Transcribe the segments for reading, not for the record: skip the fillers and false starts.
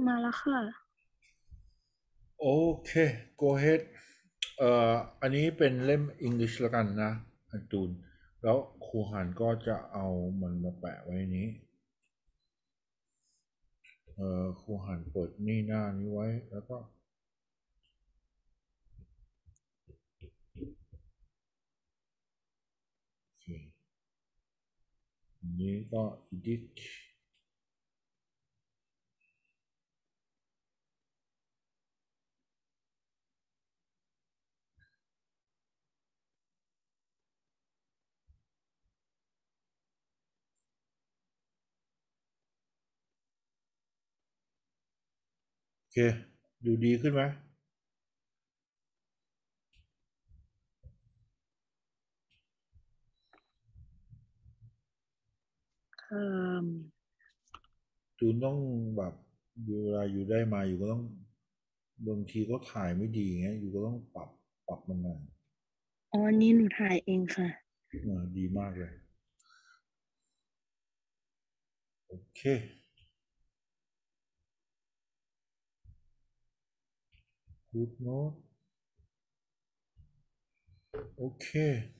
มาแล้วค่ะโอเค go ahead อันนี้เป็นเล่ม English แล้วกันนะอันตูนแล้วครูหันก็จะเอามันมาแปะไว้นี้ครูหันเปิดนี่หน้านี้ไว้แล้วก็โอเคอันนี้ก็ edit โอเคดูดีขึ้นไหมเอ่อตูนต้องแบบเวลาอยู่ได้มาอยู่ก็ต้องบางทีก็ถ่ายไม่ดีเงี้ยอยู่ก็ต้องปรับมันหน่อยอ๋ออันนี้หนูถ่ายเองค่ะดีมากเลยโอเค good note โอเค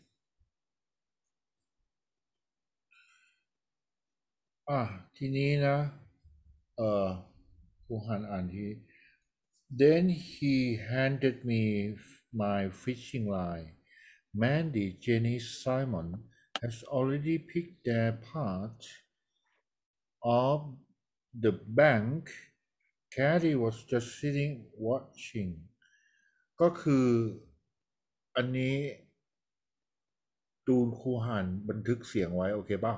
อ่ะทีนี้นะเอ่อผู้หันอ่านที Then he handed me my fishing line. Mandy, Jenny, Simon has already picked their part of the bank. Carrie was just sitting watching. ก็คืออันนี้ตูนครูหันบันทึกเสียงไว้โอเคป่ะ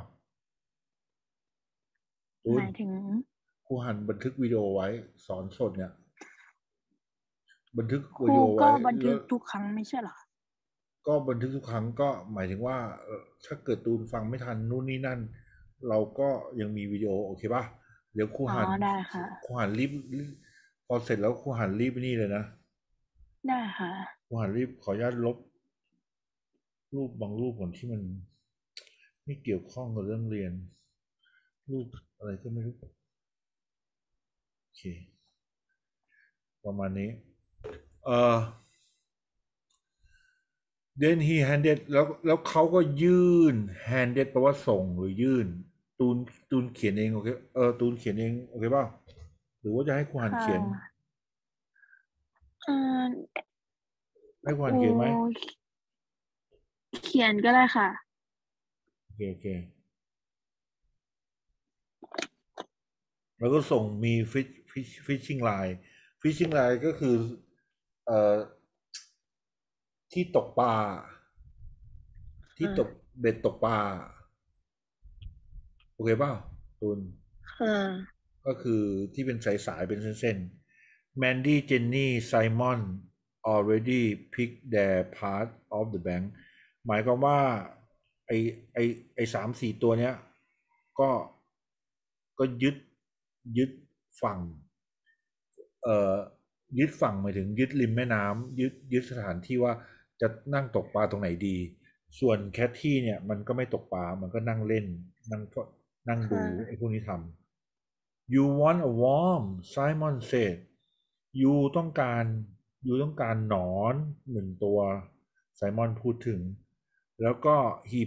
ตูนหมายถึงครูหันบันทึกวิดีโอไว้สอนสดเนี่ย บันทึกครูวิดีโอไว้ก็บันทึแล้วกทุกครั้งไม่ใช่เหรอคะก็บันทึกทุกครั้งก็หมายถึงว่าถ้าเกิดตูนฟังไม่ทันนู่นนี่นั่นเราก็ยังมีวิดีโอโอเคป่ะเดี๋ยวครูอ๋อหันได้ค่ะครูหันรีบพอเสร็จแล้วครูหันรีบไปนี่เลยนะได้ค่ะครูหันรีบขออนุญาตลบรูปบางรูปก่อนที่มันไม่เกี่ยวข้องกับเรื่องเรียนรูปอะไรก็ไม่รู้โอเคประมาณนี้เอ่อ then he handed แล้วเขาก็ยื่น handed แปลว่าส่งหรือยื่นตูนตูนเขียนเองโอเคตูนเขียนเองโอเคป่ะหรือว่าจะให้ครูหันค่เขียนะเอ่อให้ครูครูหันเขียนไหมเขียนก็ได้ค่ะโอเคโอเคแล้วก็ส่งมีฟิชชิ่งไลน์ฟิชชิ่งไลน์ก็คือเอ่อที่ตกปลาที่ตกค่ะเบ็ดตกปลาโอเคป่ะตูนค่ะก็คือที่เป็นสายเป็นเส้นๆ Mandy Jenny Simon already picked their part of the bank หมายความว่าไอไอไอ3-4ตัวเนี้ยก็ก็ยึดฝั่งเอ่อยึดฝั่งหมายถึงยึดริมแม่น้ำยึดสถานที่ว่าจะนั่งตกปลาตรงไหนดีส่วนแคทที่เนี่ยมันก็ไม่ตกปลามันก็นั่งเล่นนั่งนั่งค่ดูไอ้พะวกนี้ทำ You want a worm Simon said You ต้องการยูต้องการหนอน1 ตัวไซมอนพูดถึงแล้วก็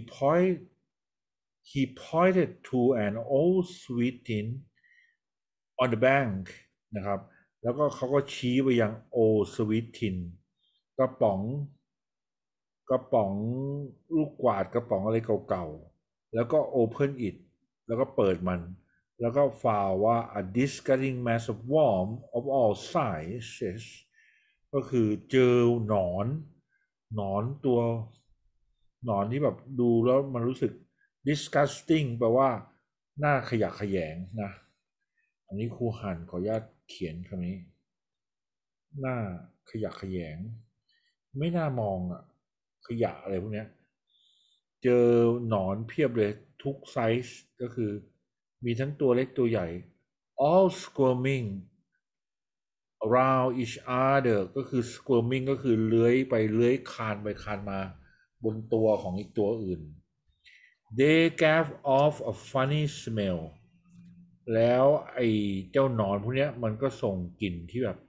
he pointed to an old sweet tin on the bank นะครับแล้วก็เขาก็ชี้ไปยัง old sweet tin กระป๋องกระป๋องลูกกวาดกระป๋องอะไรเก่าๆแล้วก็ open it แล้วก็เปิดมันแล้วก็ฟาวว่า a disgusting mass of worm of all sizes ก็คือเจอหนอนหนอนตัวหนอนที่แบบดูแล้วมันรู้สึก disgusting แปลว่าหน้าขยะแขยงนะอันนี้ครูหันขออนุญาตเขียนคำนี้หน้าขยะแขยงไม่น่ามองอ่ะขยะอะไรพวกเนี้ยเจอหนอนเพียบเลยทุกไซส์ก็คือมีทั้งตัวเล็กตัวใหญ่ all squirming around each other ก็คือ squirming ก็คือเลื้อยไปเลื้อยคลานไปคลานมาบนตัวของอีกตัวอื่น they gave off a funny smell แล้วไอ้เจ้าหนอนพวกเนี้ยมันก็ส่งกลิ่นที่แบบ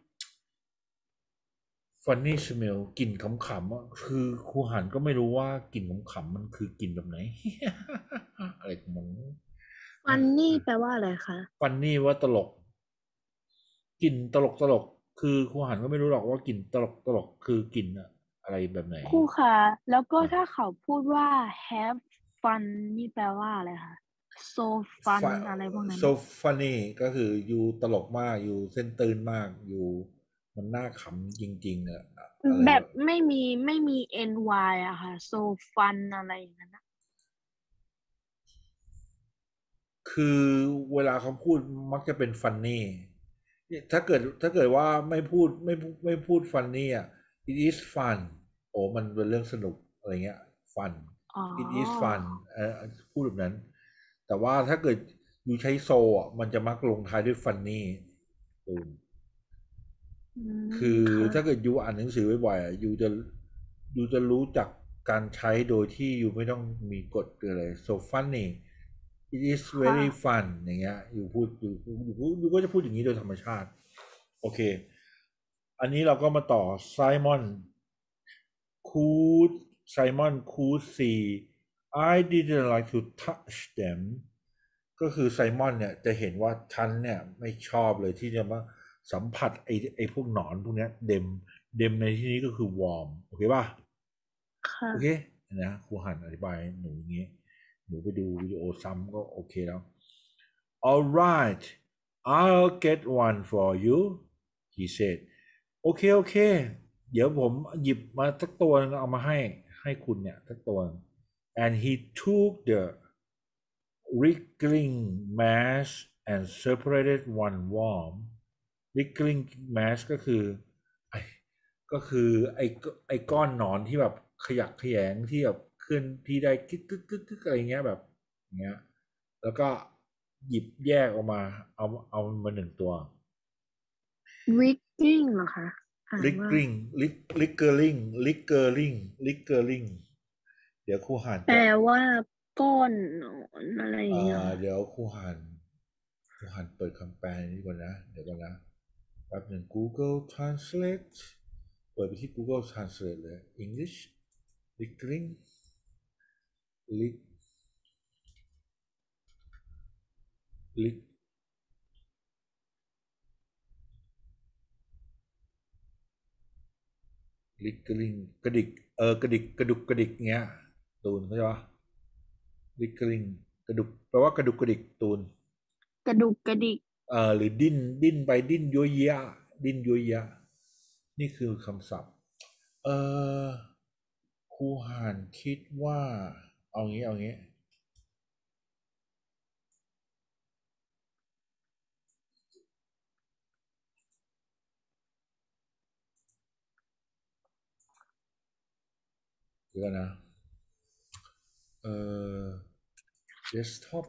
funny smell กลิ่นขำๆอ่ะคือครูหันก็ไม่รู้ว่ากลิ่นขำๆมันคือกลิ่นแบบไหนอะไรของมันฟันนี่แปลว่าอะไรคะ funny ว่าตลกกลิ่นตลกคือครูหันก็ไม่รู้หรอกว่ากลิ่นตลกคือกลิ่นอะไรแบบไหนครูคะแล้วก็อ่ะถ้าเขาพูดว่า have fun นี่แปลว่าอะไรคะ so fun ฟอะไรพวกนั้น so funny ก็คืออยู่ตลกมากอยู่เส้นตื่นมากอยู่มันน่าขำจริงๆเนี่ยอะไรแบบแบบไม่มี ny อะค่ะ so fun อะไรอย่างนั้นอะคือเวลาเขาพูดมักจะเป็น funny ถ้าเกิดว่าไม่พูด funny อ่ะ it is fun โอ้มันเป็นเรื่องสนุกอะไรเงี้ย fun อ๋อ it is fun พูดแบบนั้นแต่ว่าถ้าเกิดอยู่ใช้โซอ่ะมันจะมักลงท้ายด้วย funny ตูนอืมคือค่ะถ้าเกิดยูอ่านหนังสือบ่อยๆยูจะรู้จักการใช้โดยที่ยูไม่ต้องมีกฎเลย so funny it is ค่ะ very fun อย่างเงี้ยยูพูดยูก็จะพูดอย่างนี้โดยธรรมชาติโอเคอันนี้เราก็มาต่อไซมอนคูดไซมอนคูดซี I didn't like to touch them ก็คือไซมอนเนี่ยจะเห็นว่าฉันเนี่ยไม่ชอบเลยที่จะมาสัมผัสไอ้พวกหนอนพวกเนี้ยเดมในที่นี้ก็คือวอร์มโอเคป่ะค่ะโอเคนะครูหันอธิบายหนูอย่างงี้หนูไปดูวิดีโอซ้ำก็โอเคแล้ว alright I'll get one for you he said โอเคโอเคเดี๋ยวผมหยิบมาสักตัวนึงเอามาให้คุณเนี่ยสักตัว and he took the wriggling mass and separated one worm wriggling mass ก็คือไอ้ก็คือไอ้ก้อนหนอนที่แบบขยักขยงที่แบบเคลื่อนที่ได้กึกกึกกึกกึกอะไรเงี้ยแบบเงี้ยแล้วก็หยิบแยกออกมาเอามาหนึ่งตัว wiggling เหรอคะอ่านว่า wriggling wriggling wriggling wriggling เดี๋ยวครูหานแปลจะว่าก้อนหนอนอะไรอย่างเงี้ยค่ะเดี๋ยวครูหันเปิดคำแปลนี้ก่อนนะเดี๋ยวก่อนนะแป๊บหนึ่ง Google Translate เปิดไปที่ Google Translate เลย English wriggling lig lig wriggling กระดิกกระดิกกระดุกกระดิกเงี้ยตูนเข้าใจปะ wriggling กระดุกแปลว่ากระดุกกระดิกตูนกระดุกกระดิกหรือดิ้นไปดิ้นยัวเยียดิ้นยัวเยียนี่คือคำศัพท์เออครูหานคิดว่าเอางี้เดี๋ยวก่อนนะเออ desktop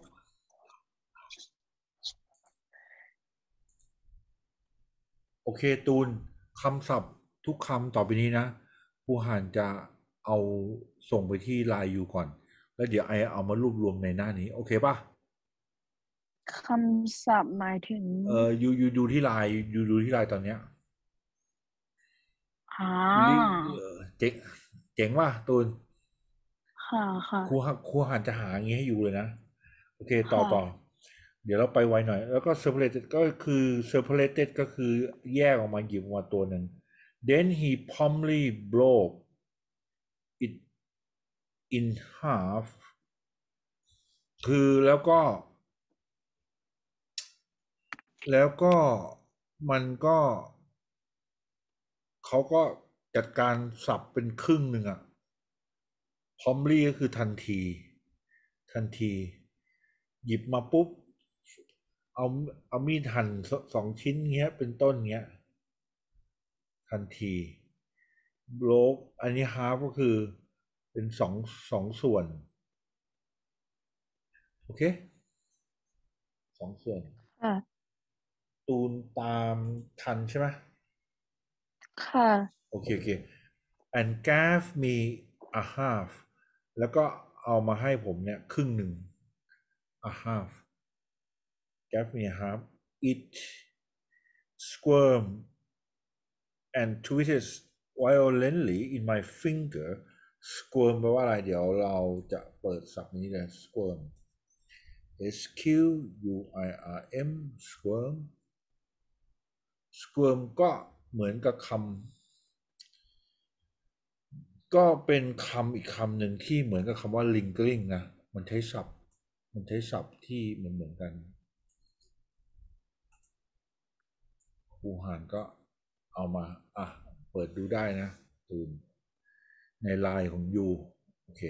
โอเคตูนคำศัพท์ทุกคำต่อไปนี้นะครูหานจะเอาส่งไปที่ไลน์ยูก่อนแล้วเดี๋ยวไอเอามารวบรวมในหน้านี้โอเคป่ะคำศัพท์หมายถึงยูดูที่ไลน์ยูดูที่ไลน์ตอนเนี้ยอ่ลิาเจ๋งว่ะตูนค่ะค่ะครูหันจะหาอย่างงี้ให้อยู่เลยนะโอเคต่อค่ะเดี๋ยวเราไปไวหน่อยแล้วก็ separated ก็คือ separated ก็คือแยกออกมาหยิบออกมาตัวหนึ่ง then he promptly broke it in half คือแล้วก็มันก็เขาก็จัดการสับเป็นครึ่งหนึ่งอะ promptly ก็คือทันทีหยิบมาปุ๊บเอาเอามีดหั่นสองชิ้นเงี้ยเป็นต้นเงี้ยทันทีโบรกอันนี้ฮาร์ฟก็คือเป็นสองส่วนโอเคสองส่วนค่ะตูนตามทันใช่ไหมค่ะโอเค and gave me a half แล้วก็เอามาให้ผมเนี่ยครึ่งหนึ่ง a half gave me a hug it squirmed and twisted violently in my finger squirm แปลว่าอะไรเดี๋ยวเราจะเปิดศัพท์นี้เลย squirm squirm squirm squirm ก็เหมือนกับคำก็เป็นคำอีกคำหนึ่งที่เหมือนกับคำว่า lingering นะมันใช้ศัพท์ที่เหมือนกันครูหานก็เอามาเปิดดูได้นะตูนในไลน์ของยูโอเค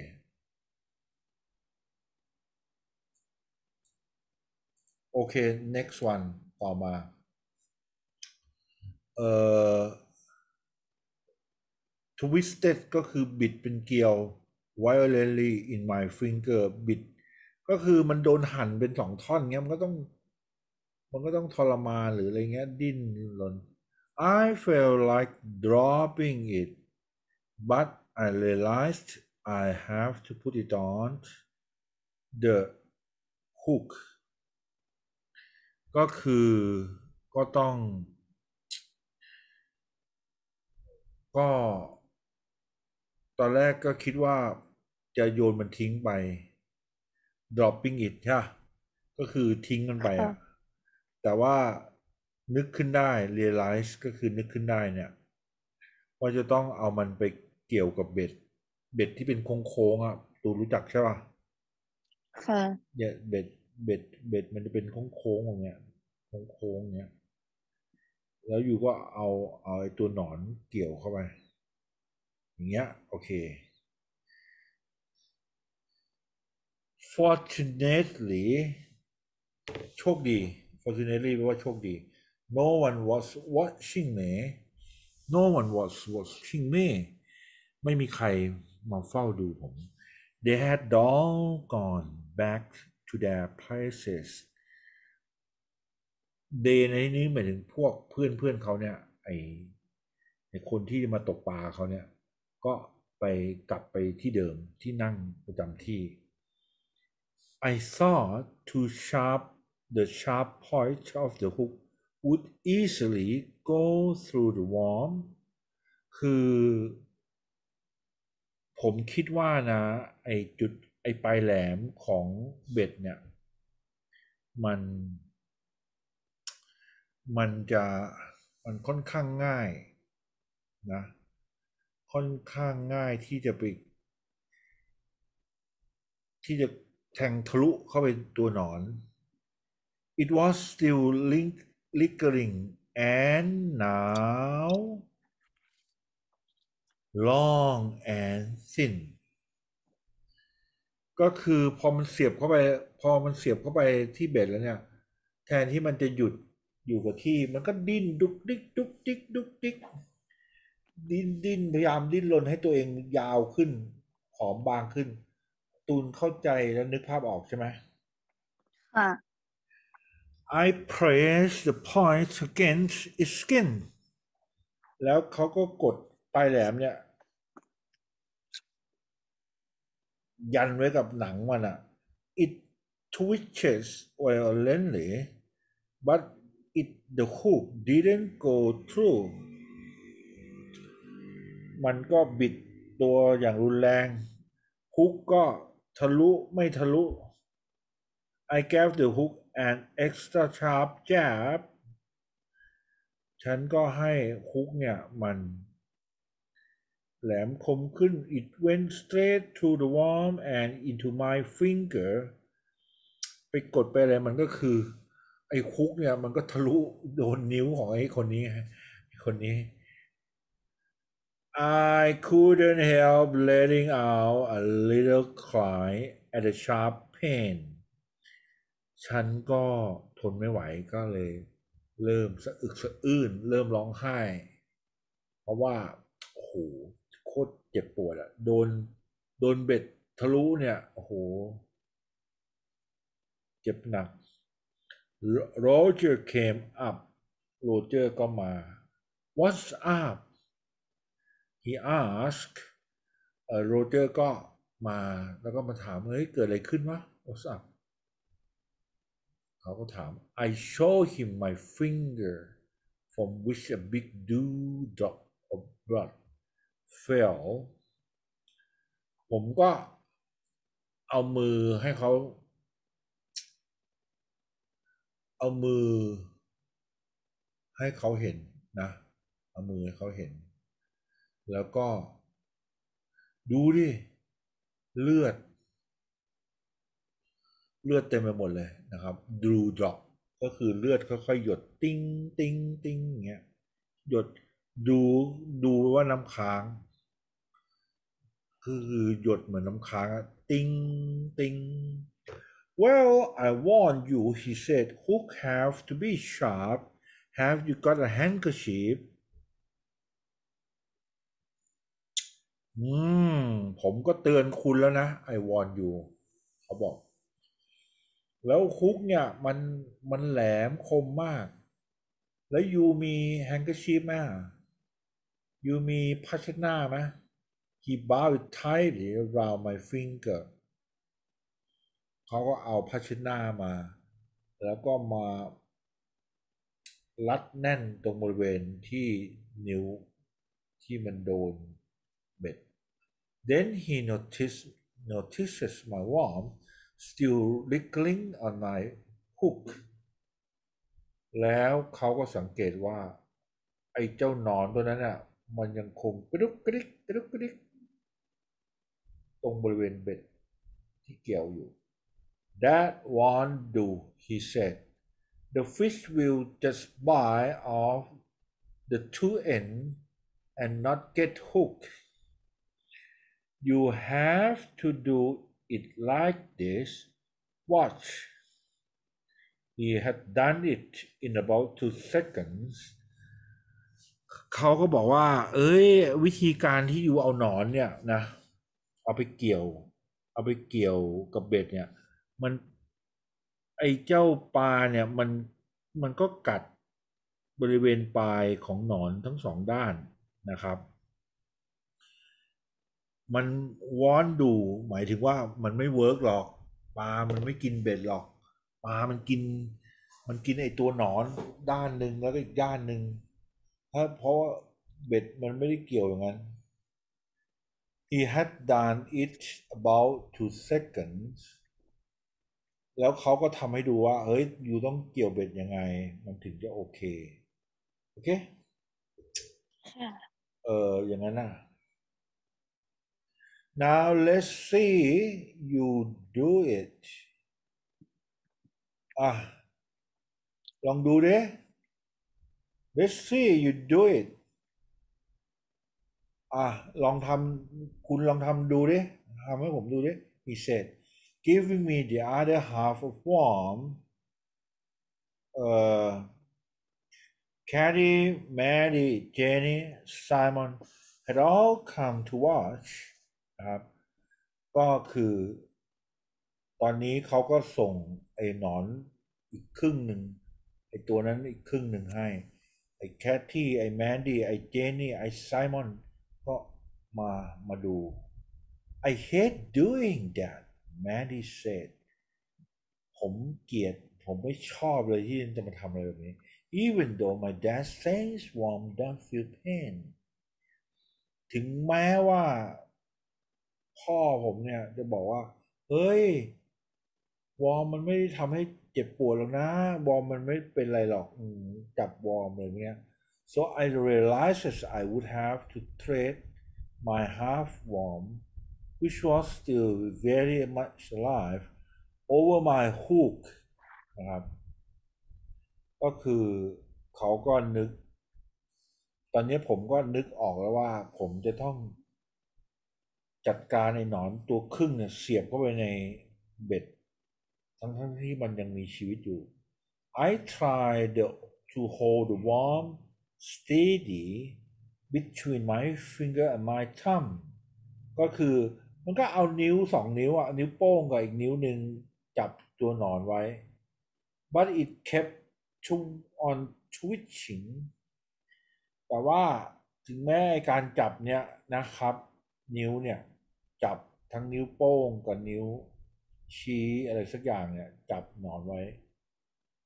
โอเค next one ต่อมาtwisted ก็คือบิดเป็นเกลียว violently in my finger บิดก็คือมันโดนหั่นเป็นสองท่อนเงี้ยมันก็ต้องทรมานหรืออะไรเงี้ยดิ้นรน I felt like dropping it but I realized I have to put it on the hook ก็คือก็ต้องก็ตอนแรกก็คิดว่าจะโยนมันทิ้งไป dropping it ใช่ก็คือทิ้งมันไปแต่ว่านึกขึ้นได้ realize ก็คือนึกขึ้นได้เนี่ยว่าจะต้องเอามันไปเกี่ยวกับเบ็ดที่เป็นโค้งๆตูรู้จักใช่ป่ะค่ะเนี่ยเบ็ดมันจะเป็นโค้งๆอย่างเงี้ยโค้งๆเงี้ยแล้วอยู่ก็เอาไอ้ตัวหนอนเกี่ยวเข้าไปอย่างเงี้ยโอเค fortunately โชคดี fortunately แปลว่าโชคดี no one was watching me no one was watching me ไม่มีใครมาเฝ้าดูผม they had all gone back to their places they ในนี้หมายถึงพวกเพื่อนเขาเนี่ยไอคนที่มาตกปลาเขาเนี่ยก็กลับไปที่เดิมที่นั่งประจำที่ I thought the sharp point of the hook would easily go through the worm คือผมคิดว่านะไอจุดไอปลายแหลมของเบ็ดเนี่ยมันมันจะมันค่อนข้างง่ายนะค่อนข้างง่ายที่จะแทงทะลุเข้าไปตัวหนอน It was still lingering and now long and thin ก็คือพอมันเสียบเข้าไปที่เบ็ดแล้วเนี่ยแทนที่มันจะหยุดอยู่กับที่มันก็ดิ้นดุกดิกดุกดิกดุกดิกดิ้นพยายามดิ้นรนให้ตัวเองยาวขึ้นผอมบางขึ้นตูนเข้าใจแล้วนึกภาพออกใช่ไหมค่ะ I pressed the point against its skin แล้วเขาก็กดปลายแหลมเนี่ยยันไว้กับหนังมันit twitches violently but the hook didn't go through มันก็บิดตัวอย่างรุนแรงฮุกก็ทะลุไม่ทะลุ I gave the hook an extra sharp jab ฉันก็ให้ฮุกเนี่ยมันแหลมคมขึ้น it went straight through the worm and into my finger ไปกดไปอะไรมันก็คือไอ้คุกเนี่ยมันก็ทะลุโดนนิ้วของไอ้คนนี้I couldn't help letting out a little cry at the sharp pain ฉันก็ทนไม่ไหวก็เลยเริ่มสะอึกสะอื้นเริ่มร้องไห้เพราะว่าโอ้โหโคตรเจ็บปวดโดนเบ็ดทะลุเนี่ยโอ้โหเจ็บหนัก Roger came up โรเจอร์ก็มา What's up he asked โรเจอร์ก็มาแล้วก็มาถามเฮ้ยเกิดอะไรขึ้นวะ What's up เขาก็ถาม I show him my finger from which a big dewdrop of blood fell ผมก็เอามือให้เขาเอามือให้เขาเห็นนะเอามือให้เขาเห็นแล้วก็ดูดิเลือดเต็มไปหมดเลยนะครับ dewdrop ก็คือเลือดค่อยๆหยดติ้งติ้งติ้งอย่างเงี้ยหยดดูดูว่าน้ำค้างคือหยดเหมือนน้ำค้างอะติ้งติ้ง Well I warn you he said hook have to be sharp have you got a handkerchief อืมผมก็เตือนคุณแล้วนะ I warn you เขาบอกแล้วคุกเนี่ยมันแหลมคมมากแล้วยูมีแฮงเกอร์ชีฟไหมยูมีผ้าเช็ดหน้าไหม He bound it tightly around my finger เขาก็เอาผ้าเช็ดหน้ามาแล้วก็มารัดแน่นตรงบริเวณที่นิ้วที่มันโดนเบ็ด Then he notices my worm still wriggling on my hook แล้วเขาก็สังเกตว่าไอ้เจ้าหนอนตัวนั้นน่ะมันยังคงกระดุกกระดิกกระดุกกระดิกตรงบริเวณเบ็ดที่เกี่ยวอยู่ That won't do he said the fish will just bite off the two ends and not get hooked you have to do it like this watch he had done it in about 2 seconds เขาก็บอกว่าเอ้ยวิธีการที่อยู่เอาหนอนเนี่ยนะเอาไปเกี่ยวกับเบ็ดเนี่ยมันไอ้เจ้าปลาเนี่ยมันก็กัดบริเวณปลายของหนอนทั้งสองด้านนะครับมันวอนดูหมายถึงว่ามันไม่เวิร์กหรอกปลามันไม่กินเบ็ดหรอกปลามันกินไอ้ตัวหนอนด้านหนึ่งแล้วก็อีกด้านหนึ่งเพราะว่าเบ็ดมันไม่ได้เกี่ยวอย่างนั้น He had done it about 2 seconds แล้วเขาก็ทำให้ดูว่าเฮ้ยอยู่ต้องเกี่ยวเบ็ดยังไงมันถึงจะโอเคโอเคค่ะอย่างนั้นน่ะ Now let's see you do it อ่ะลองดูดิ Let's see you do it อ่ะลองทำคุณลองทำดูดิทำให้ผมดูดิ He said giving me the other half of worm Carrie, Mary, Jenny, Simon had all come to watch นะครับก็คือตอนนี้เขาก็ส่งไอ้หนอนอีกครึ่งหนึ่งไอ้ตัวนั้นอีกครึ่งหนึ่งให้ไอ้แคทที่ไอ้แมนดี้ไอ้เจนนี่ไอ้ไซมอนก็มาดู I hate doing that Mandy said ผมเกลียดผมไม่ชอบเลยที่จะมาทำอะไรแบบนี้ even though my dad says worm don't feel pain ถึงแม้ว่าพ่อผมเนี่ยจะบอกว่าเฮ้ยวอร์มมันไม่ได้ทำให้เจ็บปวดหรอกนะวอร์มมันไม่เป็นไรหรอกจับวอร์มอะไรเงี้ย so I realized I would have to trade my half worm which was still very much alive over my hook นะครับก็คือเขาก็นึกตอนนี้ผมก็นึกออกแล้วว่าผมจะต้องจัดการไอ้หนอนตัวครึ่งเนี่ยเสียบเข้าไปในเบ็ดทั้งที่มันยังมีชีวิตอยู่ I tried to hold the worm steady between my finger and my thumb ก็คือมันก็เอานิ้ว2 นิ้วอ่ะนิ้วโป้งกับอีกนิ้วหนึ่งจับตัวหนอนไว้ but it kept on twitching แต่ว่าถึงแม้การจับเนี่ยนะครับนิ้วเนี่ยจับทั้งนิ้วโป้งกับนิ้วชี้อะไรสักอย่างเนี่ยจับหนอนไว้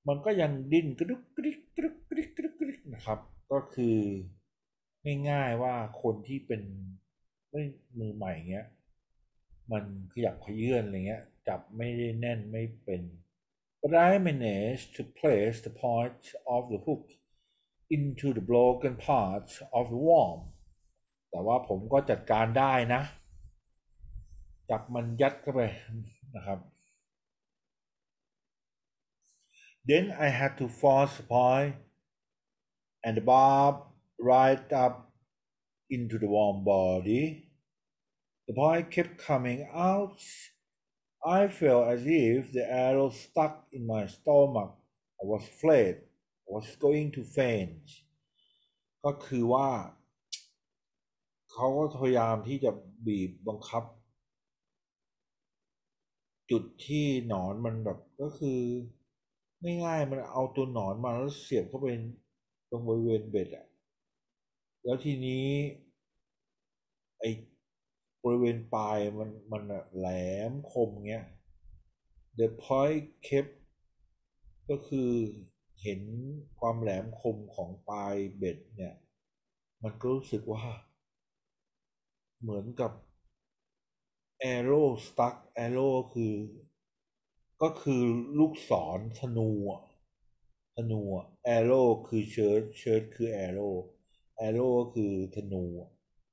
มันก็ยังดิ้นกระดุกกระดิกกระดุกกระดิกกระดุกกระดิกนะครับก็คือง่ายๆว่าคนที่เป็นไม่มือใหม่เงี้ยมันขยับเขยื้อนอะไรเงี้ยจับไม่ได้แน่นไม่เป็น but I managed to place the point of the hook into the broken part of the worm แต่ว่าผมก็จัดการได้นะจับมันยัดเข้าไปนะครับ then I had to force the point and the barb right up into the warm body. The point kept coming out. I felt as if the arrow stuck in my stomach. I was afraid I was going to faint. ก็คือว่าเขาก็พยายามที่จะบีบบังคับจุดที่หนอนมันแบบก็คือง่ายๆมันเอาตัวหนอนมาแล้วเสียบเข้าไปตรงบริเวณเบ็ดอะแล้วทีนี้ไอ้บริเวณปลายมันแหลมคมเงี้ย The point kept ก็คือเห็นความแหลมคมของปลายเบ็ดเนี่ยมันก็รู้สึกว่าเหมือนกับ arrow stuck arrow คือก็คือลูกศรธนูอะธนูอะ arrow คือเชิร์ชคือ arrow arrow ก็คือธนูอะ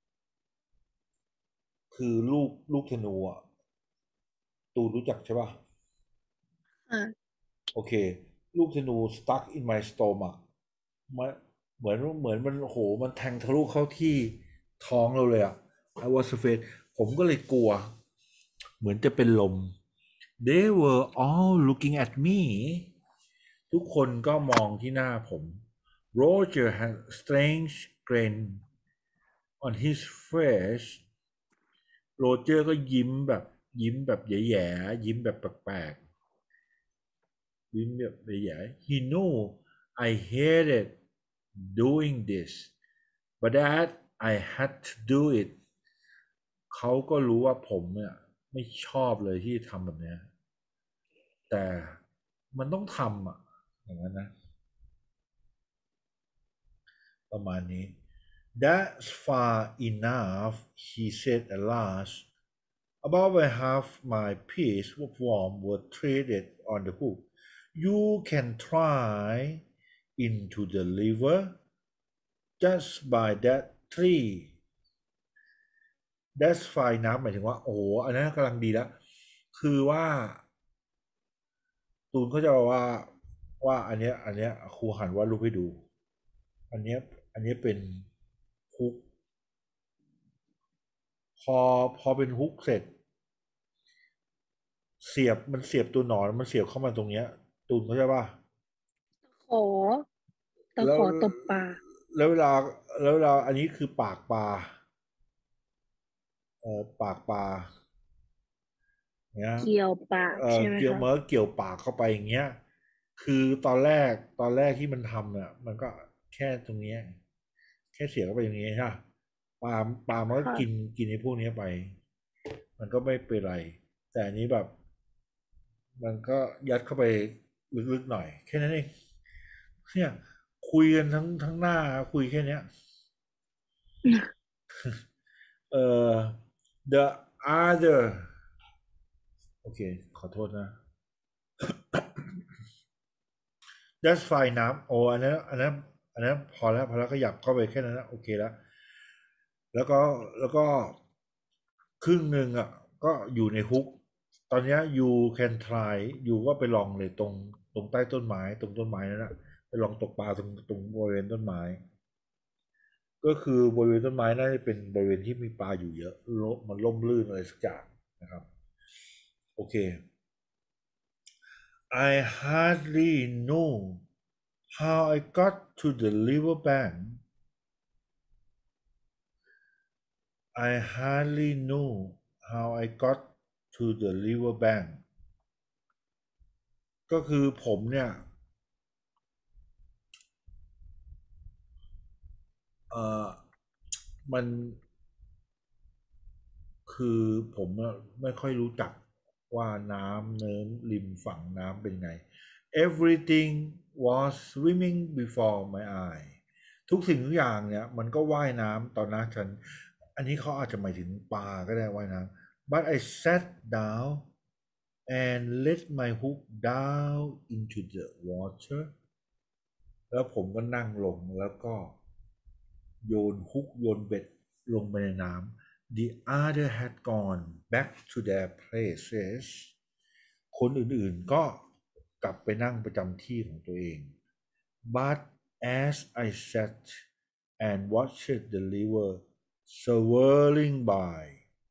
คือลูกธนูอะตูรู้จักใช่ป่ะอ่าโอเคลูกธนู stuck in my stomach มันเหมือนมันโหมันแทงทะลุเข้าที่ท้องเราเลยอะ I was afraid ผมก็เลยกลัวเหมือนจะเป็นลม They were all looking at me ทุกคนก็มองที่หน้าผม Roger had a strange grin on his face โรเจอร์ก็ยิ้มแบบแย่ๆยิ้มแบบแปลกๆยิ้มแบบแย่ๆ He knew I hated doing this but that I had to do it เขาก็รู้ว่าผมเนี่ยไม่ชอบเลยที่ทำแบบนี้แต่มันต้องทำอ่ะอย่างนั้นนะประมาณนี้ That's far enough he said at last about half my piece of worm were threaded on the hook you can try into the liver just by that tree that's fine นะหมายถึงว่าโอ้โหอันนั้นกำลังดีแล้วคือว่าตูนเขาจะบอกว่าอันเนี้ยครูหันว่าดรูปให้ดูอันเนี้ยอันเนี้ยเป็นฮุกพอพอเป็นฮุกเสร็จมันเสียบตัวหนอนมันเสียบเข้ามาตรงเนี้ยตูนเขาใจป่ะขอตะแล้วขอตบปลาแล้วเวลาแล้วเวลาอันนี้คือปากปลาปากปลาเนี่ยเกี่ยวปากใช่ไหมเกี่ยวคะเมื่อเกี่ยวปากเข้าไปอย่างเงี้ยคือตอนแรกที่มันทำเนี่ยมันก็แค่ตรงเนี้ยแค่เสียบเข้าไปอย่างเงี้ยใช่ปะปลามันก็กินค่ะกินไอ้พวกนี้ไปมันก็ไม่เป็นไรแต่อันนี้แบบมันก็ยัดเข้าไปลึกๆหน่อยแค่นั้นเองเนี่ยคุยกันทั้งหน้าคุยแค่เนี้ยเอ่อ the other โอเคขอโทษนะ that's fine น้ำโอ้อันนั้นพอแล้วขยับเข้าไปแค่นั้นนะโอเคแล้วแล้วก็ครึ่งหนึ่งอ่ะก็อยู่ในฮุกตอนนี้ you can try you ก็ไปลองเลยตรงใต้ต้นไม้ตรงต้นไม้นั่นนะไปลองตกปลาตรงบริเวณต้นไม้ก็คือบริเวณต้นไม้น่าจะเป็นบริเวณที่มีปลาอยู่เยอะมันร่มรื่นอะไรสักอย่างนะครับโอเค I hardly know how I got to the riverbank. I hardly know how I got to the riverbank. ก็คือผมเนี่ยเอ่อมันคือผมไม่ค่อยรู้จักว่าน้ำเนิ้มริมฝั่งน้ำเป็นไง everything was swimming before my eye ทุกสิ่งทุกอย่างเนี่ยมันก็ว่ายน้ำต่อหน้าฉันอันนี้เขาอาจจะหมายถึงปลาก็ได้ว่ายน้ำ but I sat down and let my hook down into the water แล้วผมก็นั่งลงแล้วก็โยนฮุกโยนเบ็ดลงไปในน้ำ The other had gone back to their places คนอื่นๆก็กลับไปนั่งประจำที่ของตัวเอง But as I sat and watched the river swirling by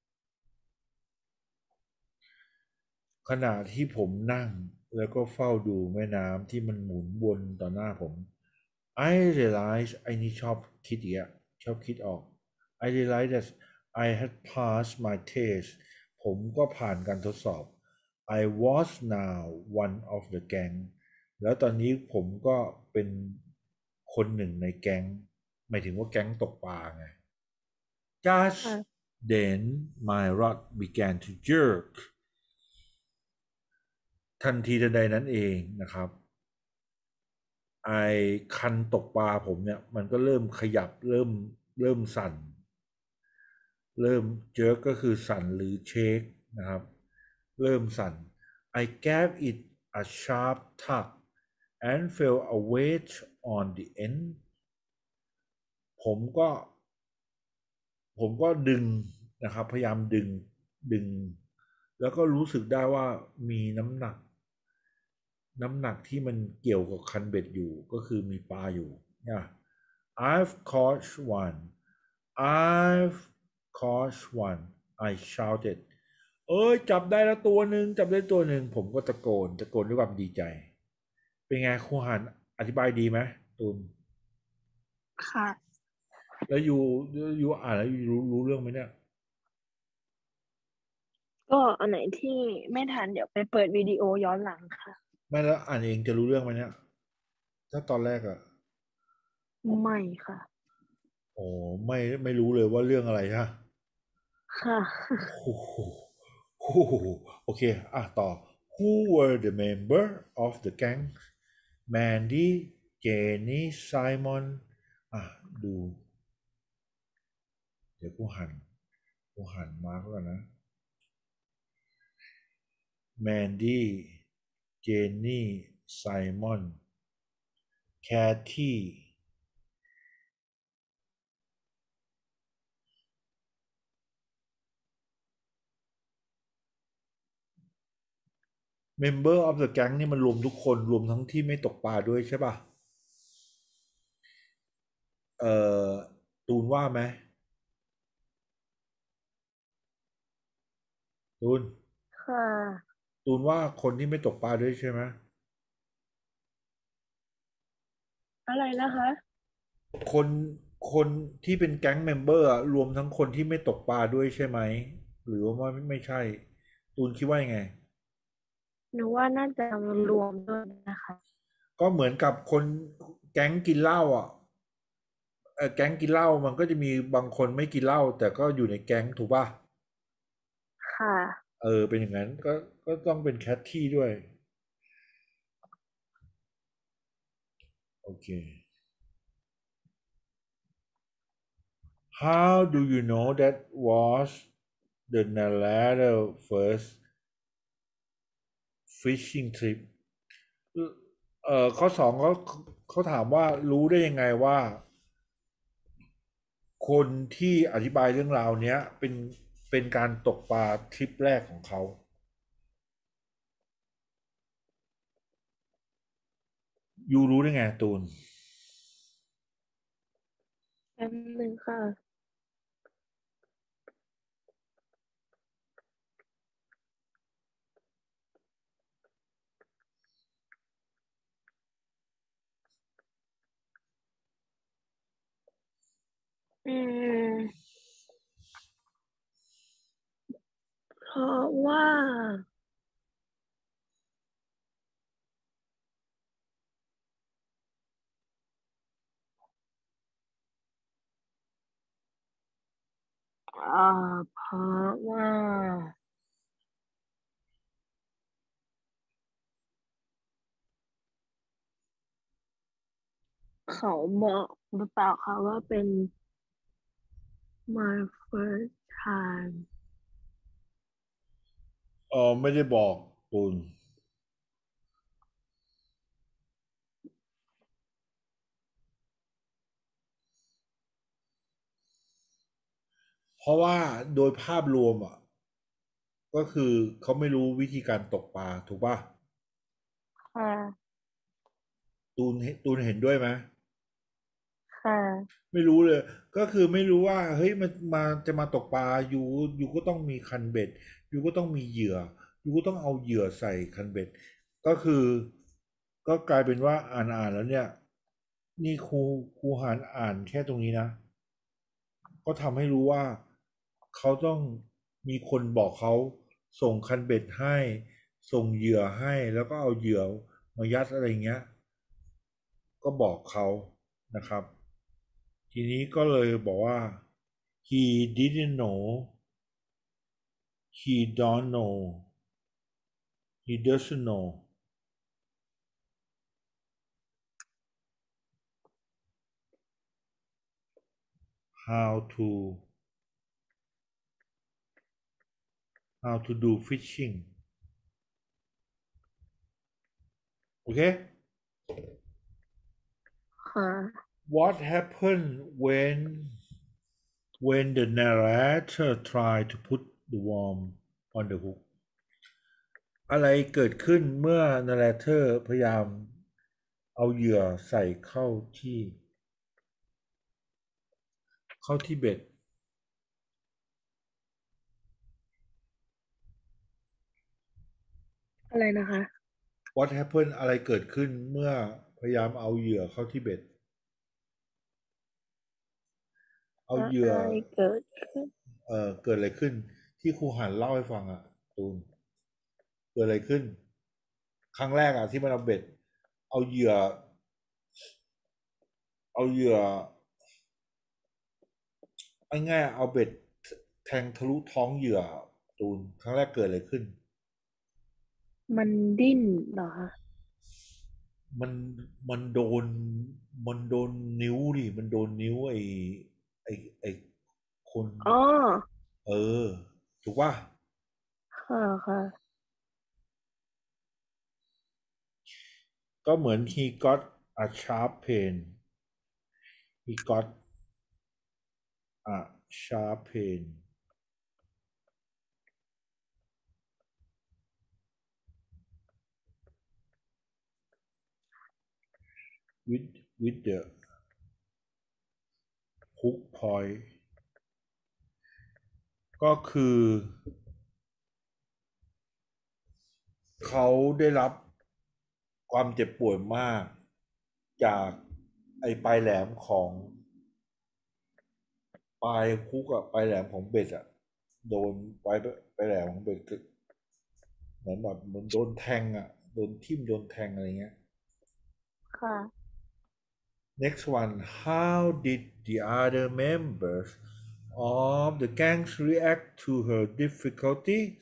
ขณะที่ผมนั่งแล้วก็เฝ้าดูแม่น้ำที่มันหมุนวนต่อหน้าผม I realized ไอ้นี่ชอบคิดอีกอะชอบคิดออก I realized that I had passed my test ผมก็ผ่านการทดสอบ I was now one of the gang แล้วตอนนี้ผมก็เป็นคนหนึ่งในแก๊งหมายถึงว่าแก๊งตกปลาไง Just ค่ะ then my rod began to jerk ทันทีทันใดนั้นเองนะครับไอคันตกปลาผมเนี่ยมันก็เริ่มขยับเริ่มสั่นเริ่มเจิร์กก็คือสั่นหรือเชคนะครับเริ่มสั่น I gave it a sharp tug and felt a weight on the end ผมก็ผมก็ดึงนะครับพยายามดึงแล้วก็รู้สึกได้ว่ามีน้ำหนักที่มันเกี่ยวกับคันเบ็ดอยู่ก็คือมีปลาอยู่นะ I've caught one I've caught one I shouted เอ้ยจับได้แล้วตัวหนึ่งจับได้ตัวหนึ่งผมก็ตะโกนด้วยความดีใจเป็นไงครูหันอธิบายดีไหมตูนค่ะแล้วยูอ่านแล้วยูรู้เรื่องไหมเนี่ยก็อันไหนที่ไม่ทันเดี๋ยวไปเปิดวิดีโอย้อนหลังค่ะไม่แล้วอ่านเองจะรู้เรื่องไหมเนี่ยถ้าตอนแรกอะไม่ค่ะโอ้ไม่รู้เลยว่าเรื่องอะไรฮะค่ะโอ้โหโอ้โหโอเคอ่ะต่อ Who were the member of the gang Mandy Jenny Simon อ่ะดูเดี๋ยวกูหันมาก่อนนะ Mandy Jenny Simon Kathy Member of the gang นี่มันรวมทุกคนรวมทั้งที่ไม่ตกปลาด้วยใช่ป่ะเอ่อตูนว่าไหมตูนค่ะตูนว่าคนที่ไม่ตกปลาด้วยใช่ไหมอะไรนะคะคนคนที่เป็นแก๊งเมมเบอร์อะรวมทั้งคนที่ไม่ตกปลาด้วยใช่ไหมหรือว่าไม่ใช่ตูนคิดว่ายังไงหนูว่าน่าจะรวมด้วยนะคะก็เหมือนกับคนแก๊งกินเหล้าอ่ะแก๊งกินเหล้ามันก็จะมีบางคนไม่กินเหล้าแต่ก็อยู่ในแก๊งถูกป่ะค่ะเป็นอย่างนั้นก็ต้องเป็นแคทที่ด้วยโอเค How do you know that was the narrator first fishing trip ข้อสองเขาถามว่ารู้ได้ยังไงว่าคนที่อธิบายเรื่องราวเนี้ยเป็นการตกปลาทริปแรกของเขายูรู้ได้ไงตูนแป๊บนึงค่ะ อืม เพราะว่าเพราะว่าเขาบอกหรือเปล่าคะว่าเป็น my first time ไม่ได้บอกตูนเพราะว่าโดยภาพรวมอ่ะก็คือเขาไม่รู้วิธีการตกปลาถูกป่ะค่ะตูนเห็นด้วยไหมค่ะไม่รู้เลยก็คือไม่รู้ว่าเฮ้ยมันมาจะมาตกปลาอยู่ก็ต้องมีคันเบ็ดอยู่ก็ต้องมีเหยื่ออยู่ก็ต้องเอาเหยื่อใส่คันเบ็ดก็คือก็กลายเป็นว่าอ่านแล้วเนี่ยนี่ครูหารอ่านแค่ตรงนี้นะก็ทำให้รู้ว่าเขาต้องมีคนบอกเขาส่งคันเบ็ดให้ส่งเหยื่อให้แล้วก็เอาเหยื่อมายัดอะไรเงี้ยก็บอกเขานะครับ ทีนี้ก็เลยบอกว่า he didn't know he don't know he doesn't know how to do fishing okay ค่ะ what happened when the narrator tried to put the worm on the hook อะไรเกิดขึ้นเมื่อ narrator พยายามเอาเหยื่อใส่เข้าที่เบ็ดอะไรนะคะ what happened อะไรเกิดขึ้นเมื่อพยายามเอาเหยื่อเข้าที่เบ็ดเอาเหยื่ออะไรเกิดขึ้นเกิดอะไรขึ้นที่ครูหันเล่าให้ฟังอะตูนเกิดอะไรขึ้นครั้งแรกอะที่มันเอาเบ็ดเอาเหยื่อเอาเหยื่อง่ายๆเอาเบ็ดแทงทะลุท้องเหยื่อตูนครั้งแรกเกิดอะไรขึ้นมันดิ้นเหรอคะมันมันโดนมันโดนนิ้วดิมันโดนนิ้วไอ้คนอ๋อเออถูกป่ะค่ะค่ะก็เหมือน he got a sharp pain he got a sharp pain with the hook point ก็คือเขาได้รับความเจ็บปวดมากจากไอ้ปลายแหลมของปลายคุกอะปลายแหลมของเบ็ดอะโดนปลายแหลมของเบ็ดเหมือนแบบเหมือนโดนแทงอะโดนทิ่มโดนแทงอะไรเงี้ยค่ะ next one how did the other members of the gangs react to her difficulties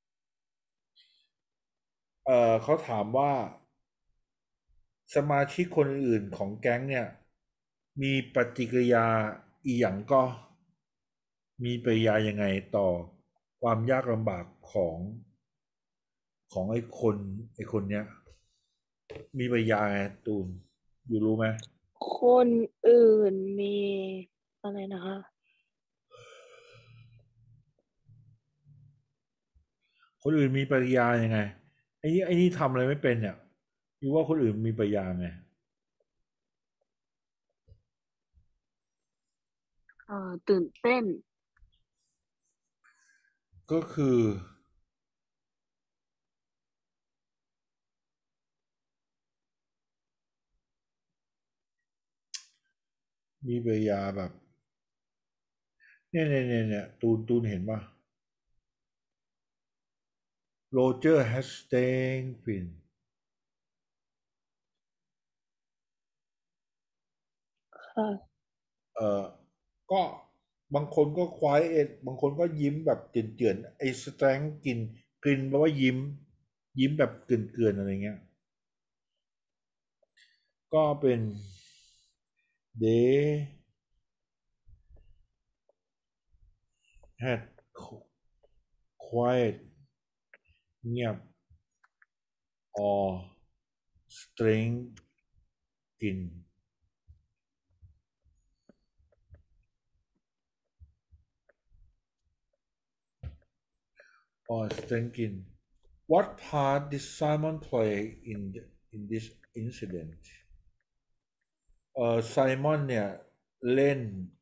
เขาถามว่าสมาชิกคนอื่นของแก๊งเนี่ยมีปฏิกิริยาอีหยังก็มีปฏิกิริยายังไงต่อความยากลำบากของไอ้คนเนี้ยมีปฏิกิริยาไงตูนอยู่รู้ไหมคนอื่นมีอะไรนะคะคนอื่นมีปฏิกิริยายังไงไอ้นี่ทำอะไรไม่เป็นเนี่ยอยู่ว่าคนอื่นมีปฏิกิริยาไงตื่นเต้นก็คือมีปฏิกิริยาแบบเนี่ยตูนเห็นป่ะ Roger Hastings ค่ะเอ่อก็บางคนก็ควายเอ็ดบางคนก็ยิ้มแบบเจือนๆไอ้สแตงกินแปลว่ายิ้มแบบเกลื่อนๆอะไรเงี้ยก็เป็น they had quiet เงียบ or strength กิน or strength กิน What part did Simon play in this incident ไซมอนเนี่ยเล่น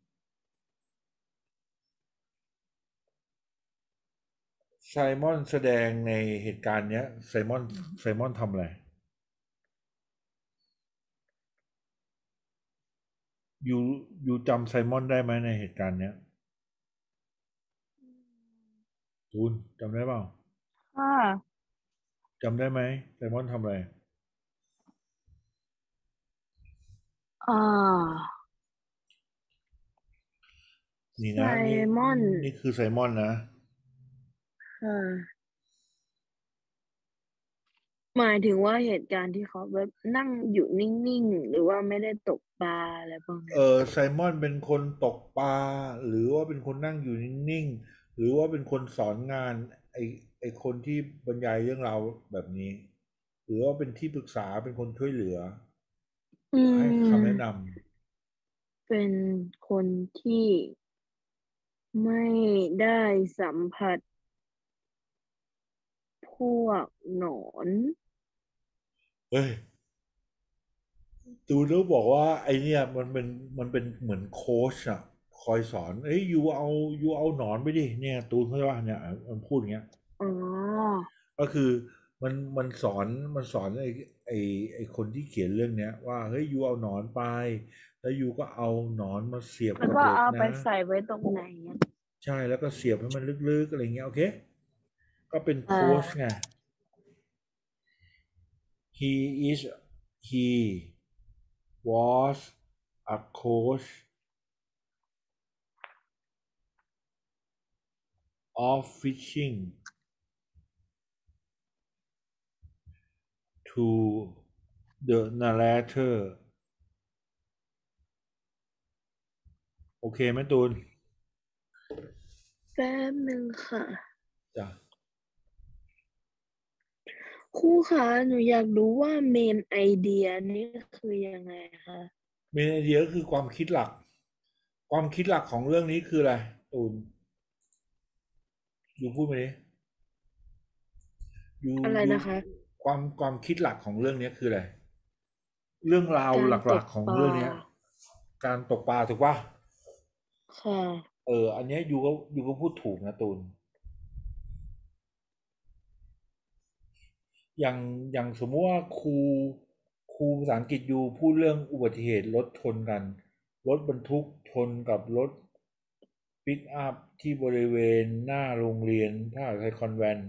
ไซมอนแสดงในเหตุการณ์เนี้ยไซมอนทำอะไรยูยูจำไซมอนได้ไหมในเหตุการณ์เนี้ยจูนจำได้เปล่าค่ะจำได้ไหมไซมอนทำอะไรอ่านี่ไซนะนี่มอนนี่คือไซมอนนะค่ะหมายถึงว่าเหตุการณ์ที่เขาแบบนั่งอยู่นิ่งๆหรือว่าไม่ได้ตกปลาอะไรพวกนั้นไซมอนเป็นคนตกปลาหรือว่าเป็นคนนั่งอยู่นิ่งๆหรือว่าเป็นคนสอนงานไอไอคนที่บรรยายเรื่องราวแบบนี้หรือว่าเป็นที่ปรึกษาเป็นคนช่วยเหลืออืให้คำแนะนมเป็นคนที่ไม่ได้สัมผัสพวกหนอนำเฮ้ยตูนต้องบอกว่าไอเนี่ยมันเป็นเหมือนโค้ชอะคอยสอนเอ้ยยูเอาหนอนไปดิเนี่ยตูนเขาจะว่าเนี่ยมันพูดอย่างเงี้ยอ๋อก็คือมันสอนไอไอคนที่เขียนเรื่องเนี้ยว่าเฮ้ยยูเอาหนอนไปแล้วยูก็เอาหนอนมาเสียบแล้วกับเหล็กก็เอาไปนะใส่ไว้ตรงไหนอะใช่แล้วก็เสียบให้มันลึกๆอะไรเงี้ยโอเคก็เป็นอ่โค้ชาไง he was a coach of fishing to the narrator โอเคไหมตูนแป๊บหนึ่งค่ะจ้ะครูคะหนูอยากรู้ว่าเมนไอเดียนี่คือยังไงคะเมนไอเดียก็คือความคิดหลักของเรื่องนี้คืออะไรตูนยูพูดมาดิยูอะไรนะคะความคิดหลักของเรื่องนี้คืออะไรเรื่องราวการตกหลักๆของปลาเรื่องนี้การตกปลาถูกป่ะค่ะอันเนี้ยยูก็พูดถูกนะตูนอย่างอย่างสมมติว่าครูภาษาอังกฤษยูพูดเรื่องอุบัติเหตุรถชนกันรถบรรทุกชนกับรถปิกอัพที่บริเวณหน้าโรงเรียนท่าไทยคอนแวนต์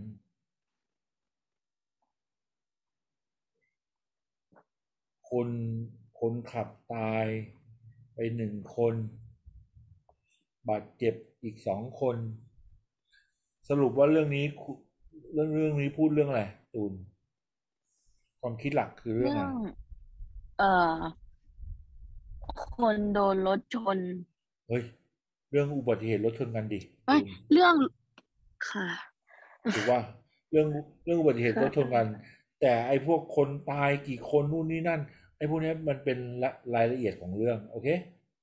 คนคนขับตายไป1 คนบาดเจ็บอีก2 คนสรุปว่าเรื่องนี้พูดเรื่องอะไรตูนความคิดหลักคือเรื่องอะไรเรื่องเอ่อคนโดนรถชนเฮ้ยเรื่องอุบัติเหตุรถชนกันดิเอ้ยตูนเรื่องค่ะถูกว่าเรื่องเรื่องอุบัติเหตุรค่ะถชนกันแต่ไอ้พวกคนตายกี่คนนู่นนี่นั่นไอ้พวกนี้มันเป็นรายละเอียดของเรื่องโอเค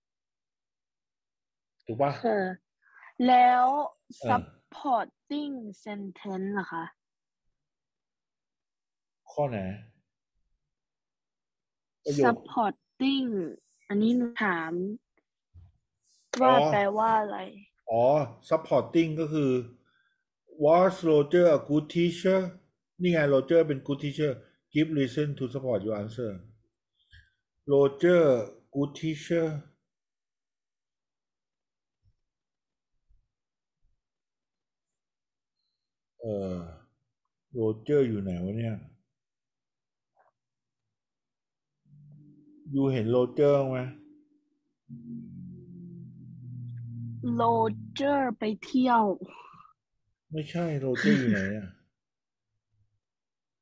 ถูกป่ะค่ะแล้วเออ supporting sentence ล่ะคะข้อไหนประโยค supporting อันนี้หนูถามอ๋อว่าแปลว่าอะไรอ๋อ supporting ก็คือ was Roger a good teacher นี่ไง Roger เป็น good teacher give reason to support your answer Roger good teacher เออ Roger อยู่ไหนวะเนี่ยอยู่เห็น Roger ไหมโรเจอร์ไปเที่ยวไม่ใช่ Roger อยู่ไหนอ่ะ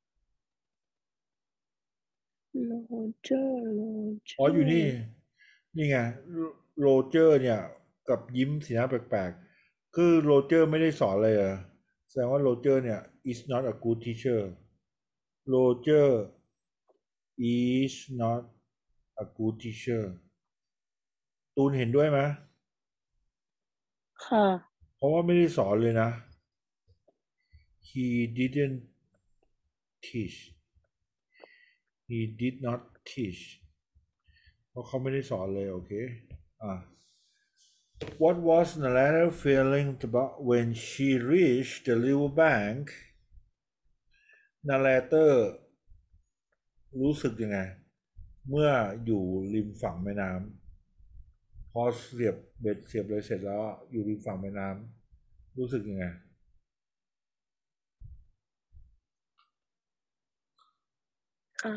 โรเจอร์โรเจอ๋ออยู่นี่อร์นี่ไงโรเจอร์เนี่ยกับยิ้มสีหน้าแปลกๆคือโรเจอร์ไม่ได้สอนเลยเหรอแสดงว่าโรเจอร์เนี่ย is not a good teacher โรเจอร์ is not a good teacher ตูนเห็นด้วยไหมค่ะเพราะว่าไม่ได้สอนเลยนะ he didn't teach he did not teach เพราะเขาไม่ได้สอนเลยโอเคอ่ะ What was Nalana feeling about when she reached the riverbank? Narrator รู้สึกยังไงเมื่ออยู่ริมฝั่งแม่น้ำพอเสียบเบ็ดเสียบเลยเสร็จแล้วอยู่ริมฝั่งแม่น้ำรู้สึกยังไงอ่า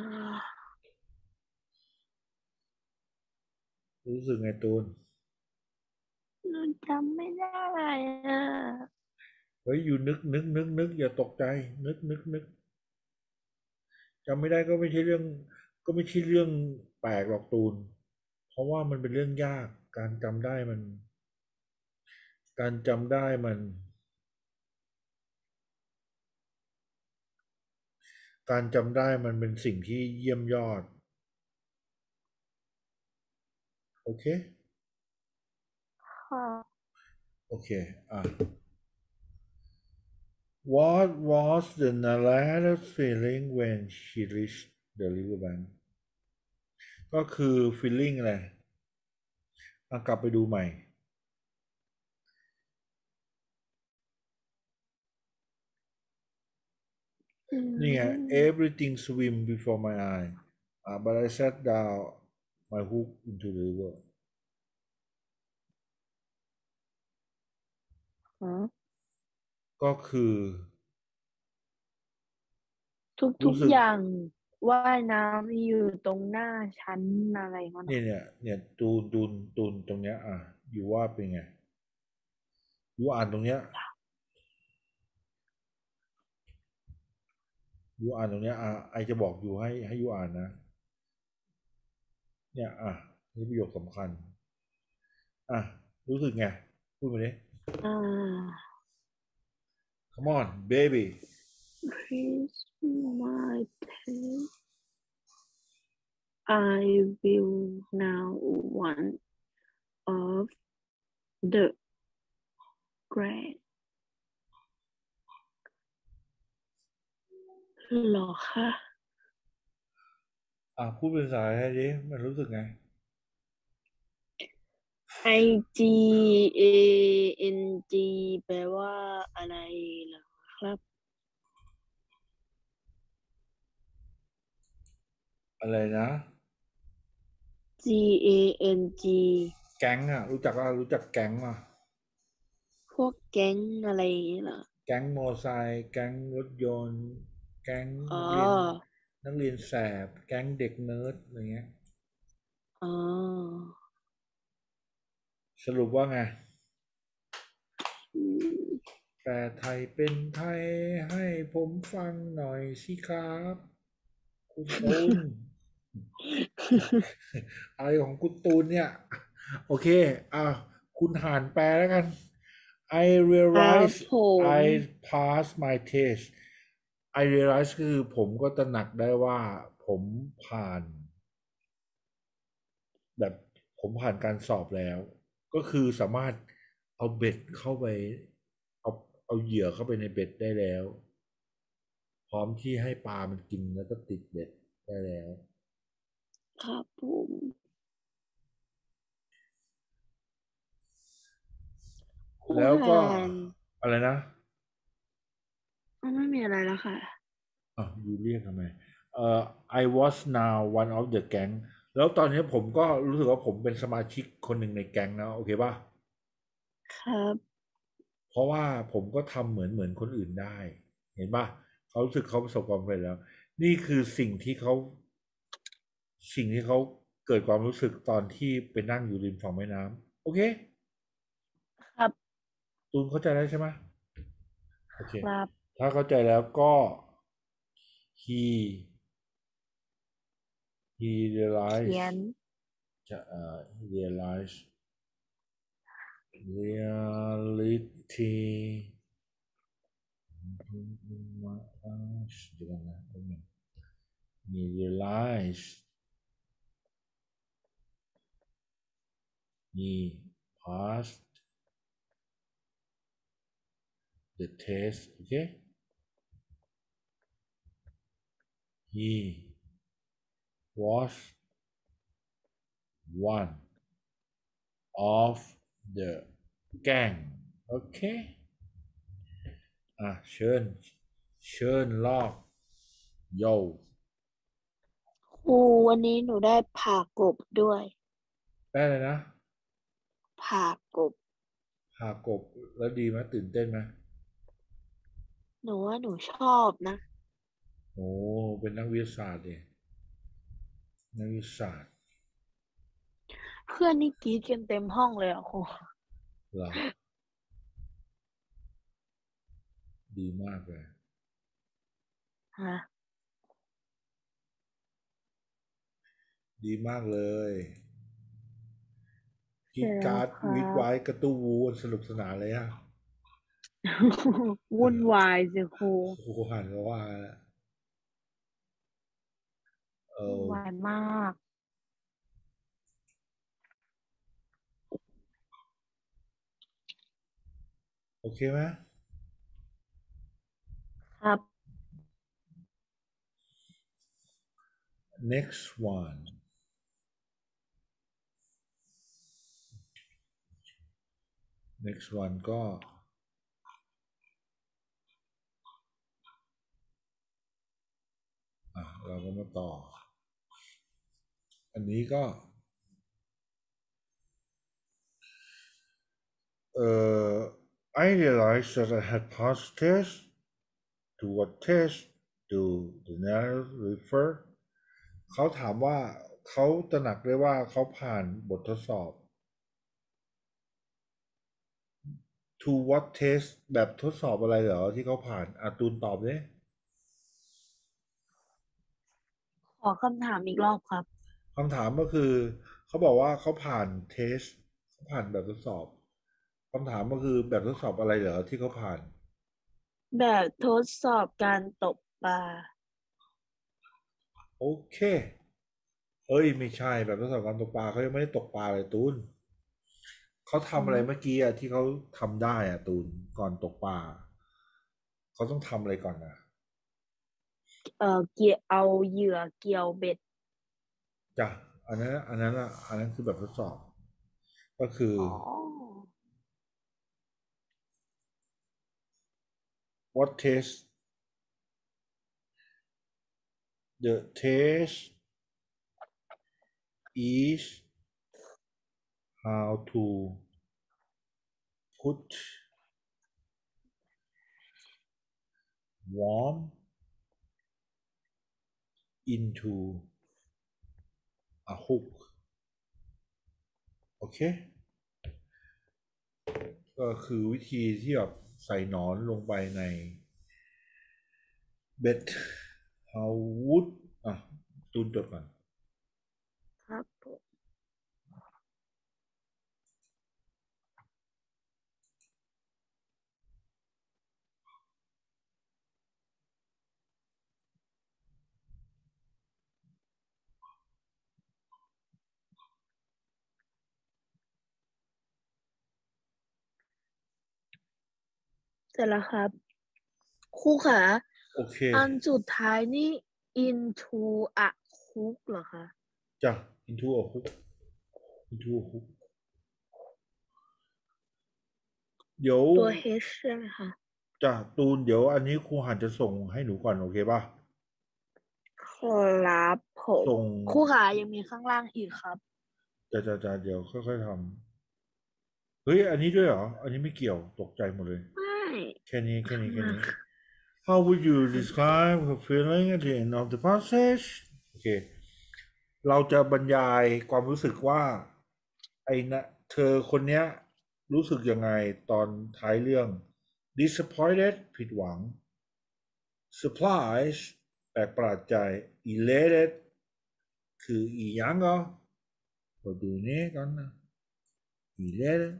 รู้สึกไงตูนหนูจำไม่ได้อ่ะเฮ้ยอยู่นึกอย่าตกใจนึกจำไม่ได้ก็ไม่ใช่เรื่องก็ไม่ใช่เรื่องแปลกหรอกตูนเพราะว่ามันเป็นเรื่องยากการจำได้มันการจำได้มันการจำได้มันเป็นสิ่งที่เยี่ยมยอดโอเคค่ะโอเคอ่ะ What was the Narada's feeling when she reached the riverbank ก็คือ feeling อะไรกลับไปดูใหม่อืนี่ไงม everything swim before my eye but I sat down my hook into the river อ๋อก็คือทุรู้สึกกๆอย่างว่ายน้ำอยู่ตรงหน้าชั้นอะไรก็นะเนี่ยตูนตรงเนี้ยอยู่ว่าเป็นไงอยู่อ่านตรงเนี้ยอยู่อ่านตรงเนี้ยไอจะบอกอยู่ให้อยู่อ่านนะเนี่ยนี่ประโยคสำคัญอ่ะรู้สึกไงพูดมาดิอ่า Come on baby Please my pen I will now one of the grand หรอคะพูดเป็นภาษาไทยดิมันรู้สึกไง IGANG แปลว่าอะไรเหรอครับอะไรนะ GANG แก๊งรู้จักว่ารู้จักแก๊งพวกแก๊งอะไรเหรอแก๊งมอไซค์แก๊งรถยนต์แก๊งอ๋อนักเรียนแสบแก๊งเด็กเนิร์ดอะไรเงี้ยอ๋อสรุปว่าไงอืมแปลไทยเป็นไทยให้ผมฟังหน่อยสิครับคุณตูน อะไรของคุณตูนเนี่ยโอเคคุณหานแปลแล้วกัน I ครับ realize ผม I pass my test I realize คือผมก็ตระหนักได้ว่าผมผ่านแบบผมผ่านการสอบแล้วก็คือสามารถเอาเบ็ดเข้าไปเอาเอาเหยื่อเข้าไปในเบ็ดได้แล้วพร้อมที่ให้ปลามันกินแล้วก็ติดเบ็ดได้แล้วครับผมผู้แล้วก็หานอะไรนะไม่มีอะไรแล้วค่ะอยู่เรียกทำไมเอ่อ I was now one of the gang แล้วตอนนี้ผมก็รู้สึกว่าผมเป็นสมาชิกคนหนึ่งในแก๊งแล้วโอเคป่ะครับเพราะว่าผมก็ทำเหมือนคนอื่นได้เห็นป่ะเขารู้สึกเขาประสบความสำเร็จแล้วนี่คือสิ่งที่เขาเกิดความรู้สึกตอนที่ไปนั่งอยู่ริมฝั่งแม่น้ำโอเคครับตูนเข้าใจแล้วใช่ไหมโอเคครับถ้าเข้าใจแล้วก็ he เขีย realized นจะrealize reality เดี๋ยวกันนะมี realize มี passed the test okay he was one of the gang โอเคเชิญลอกโยครูวันนี้หนูได้ผ่ากบด้วยได้เลยนะผ่ากบหากบแล้วดีไหมตื่นเต้นไหมหนูว่าหนูชอบนะโอ้เป็นนักวิทยาศาสตร์เนี่ยนักวิทยาศาสตร์เพื่อนนี่กรี๊ดกันเต็มห้องเลยอ่ะครูเหรอดีมากเลยฮะดีมากเลยกีเสร็จแล้การ์ดวครัวิดบไว้กระตู้วูสนุกสนานเลยอะวุ่นวายสิครูครูหันก็ว่าเอวุ่นอวายมากโอเคไหมครับ next one next one ก็เราก็มาต่ออันนี้ก็I realized that I had passed test to what test do the narrative refer เขาถามว่าเขาตระหนักได้ว่าเขาผ่านบททดสอบ to what test แบบทดสอบอะไรเหรอที่เขาผ่านตูนตอบเลยขอคำถามอีกรอบครับคำถามก็คือเขาบอกว่าเขาผ่านเทสเขาผ่านแบบทดสอบคำถามก็คือแบบทดสอบอะไรเหรอที่เขาผ่านแบบทดสอบการตกปลาโอเคเอ้ยไม่ใช่แบบทดสอบการตกปลาเขายังไม่ได้ตกปลาเลยตูนเขาทำอะไรเมื่อกี้ที่เขาทำได้ตูนก่อนตกปลาเขาต้องทำอะไรก่อนนะเกี่ยวเอาเหยื่อเกี่ยวเบ็ดจ้ะอันนั้นคือแบบทดสอบก็คืออ๋อ what test the test is how to put warm into a hook โอเคก็คือวิธีที่แบบใส่หนอนลงไปในเบ็ด how would ตูนจดก่อนครับผม เสร็จแล้วครับ ครูขาโอเคอันสุดท้ายนี่ into a hook เหรอคะจ้ะ into a hook into a hook เดี๋ยวตัว H ใช่ไหมคะจ้ะตูนเดี๋ยวอันนี้ครูหันจะส่งให้หนูก่อนโอเคป่ะครับผมส่งครูขายังมีข้างล่างอีกครับจะเดี๋ยวค่อยๆทำเฮ้ยอันนี้ด้วยเหรออันนี้ไม่เกี่ยวตกใจหมดเลยไม่แค่นี้How would you describe the feeling at the end of the passage โอเคเราจะบรรยายความรู้สึกว่าไอ้นะเธอคนเนี้ยรู้สึกยังไงตอนท้ายเรื่อง disappointed ผิดหวัง surprised แปลกประหลาดใจ elated คืออีหยังเหรอ What do you need on eleven